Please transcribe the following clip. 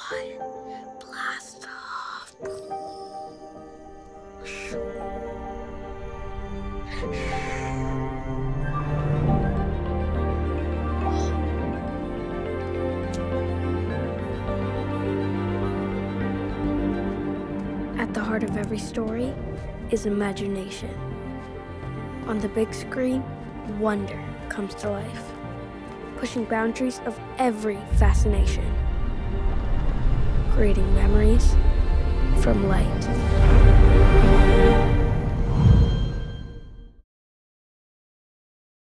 One, blast off. At the heart of every story is imagination. On the big screen, wonder comes to life, pushing boundaries of every fascination, creating memories from light.